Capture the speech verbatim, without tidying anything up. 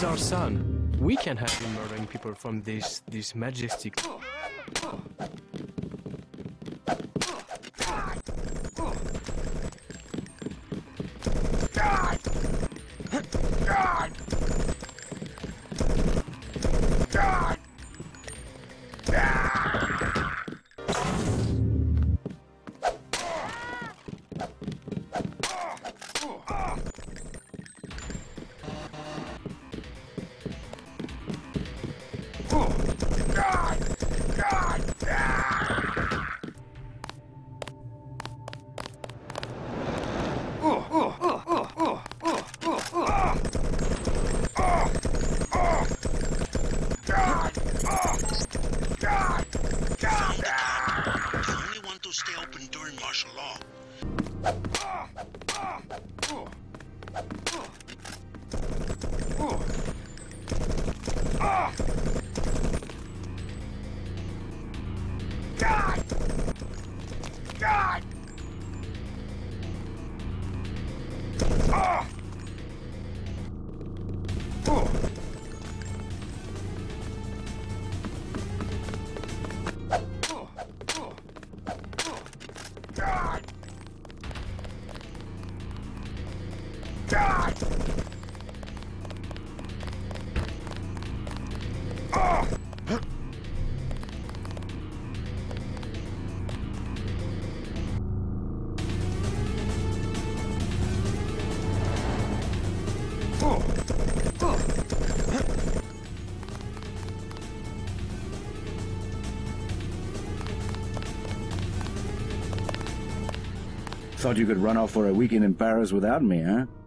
is our son. We can't have him murdering people from this this majestic. Stay open during martial law. God! God! Oh! Oh! God! God! Oh! Thought you could run off for a weekend in Paris without me, huh?